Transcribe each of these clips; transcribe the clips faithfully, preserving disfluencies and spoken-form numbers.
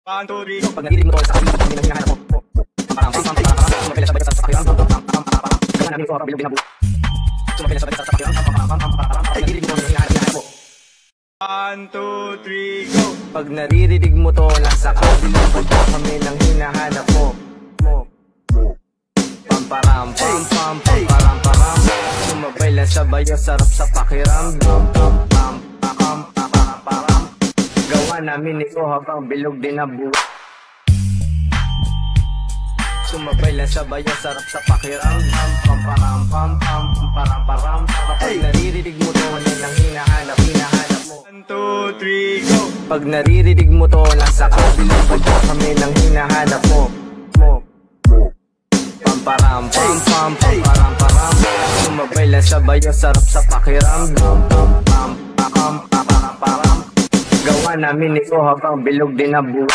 One, two, three, Pag narinig mo to sa kabila, kami nang hinahanap mo. Parang pam pam pam pam sumapila sabay sa sakyan. Pam pam pam pam pam gawa namin ito habang bilog din ang buo. Sumapila sabay sa sakyan. Pam pam pam pam pam pag narinig mo to hinahanap mo. one, two, three, go! Pag naririnig mo to, nasa kabilang banda kami nang hinahanap mo. Pam param pam pam pam param param sumabay lang sabay ang sarap sa pakiramdam. Pam pam pam pam param param gawa namin ito habang bilog din ang buo. Sumabay lang sabay ang sarap sa pakiramdam. Pam param pam pam param param kapag naririnig mo to, ano nang hinahanap hinahanap mo. One, two, three, go! Pag naririnig mo to, nasa kabilang banda kami nang hinahanap mo. Pam param pam pam pam param param sumabay lang sabay ang sarap sa pakiramdam. Pam pam pam pam param param gawa namin ito habang bilog din ang buo.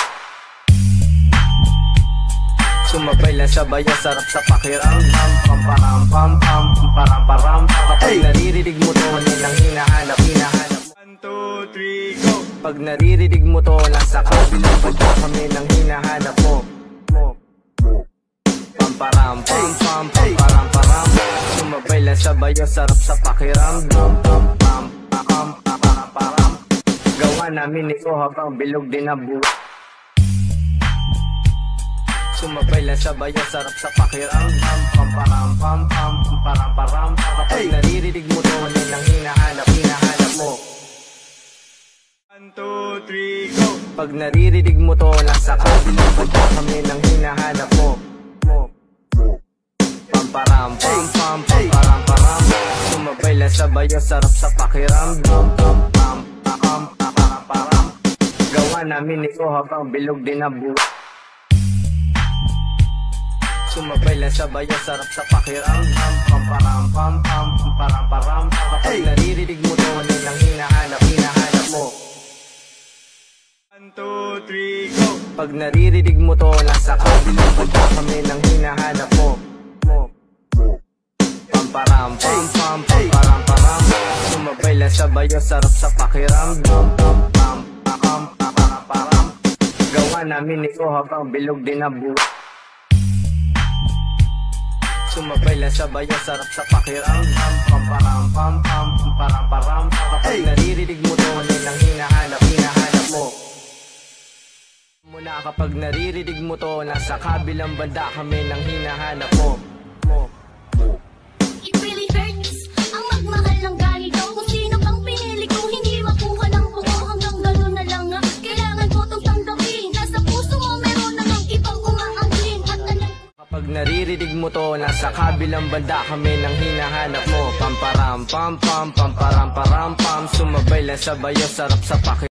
Sumabay lang sabay ang sarap sa pakiramdam. Pam param pam pam param param kapag naririnig mo to, ano nang hinahanap hinahanap mo. One, two, three, go! Pag naririnig mo to, nasa kabilang banda kami nang hinahanap mo. Pam param pam pam pam param param sumabay lang sabay ang sarap sa pakiramdam. Pam pam pam pam param param gawa namin ito habang bilog din ang buo. Sumabay lang sabay ang sarap sa pakiramdam. Pam param pam pam param param kapag naririnig mo to, ano nang hinahanap hinahanap mo. One, two, three, go! Pag naririnig mo to, nasa kabilang banda kami nang hinahanap mo. Pam param pam pam pam param param sumabay lang sabay ang sarap sa pakiramdam. Pam pam pam param param gawa namin ito habang bilog din ang buo. Sumabay lang sabay ang sarap sa pakiramdam. Pam param pam pam param param kapag naririnig mo to, ano nang hinahanap hinahanap mo. One, two, three, go! Pag naririnig mo to, nasa kabilang banda kami nang hinahanap mo. Pam param pam pam pam param param sumabay lang sabay ang sarap sa pakiramdam. Pam pam pam param param gawa namin ito habang bilog din ang buo. Sumabay lang sabay ang sarap sa pakiramdam. Pam param pam pam param param kapag naririnig mo to, ano nang hinahanap hinahanap mo. Muna kapag naririnig mo to, nasa kabilang banda kami nang hinahanap mo. It really hurts ang magmahal ng ganito. Kung sino bang pinili ko, hindi makuha ng buo. Hanggang gano'n na lang nga, kailangan ko itong tanggapin. Nasa puso mo meron namang ibang umaangkin. At alam Kapag naririnig mo to, nasa kabilang banda kami nang hinahanap mo. Pam param pam pam pam param param pam sumabay lang sabay ang sarap sa pakiramdam.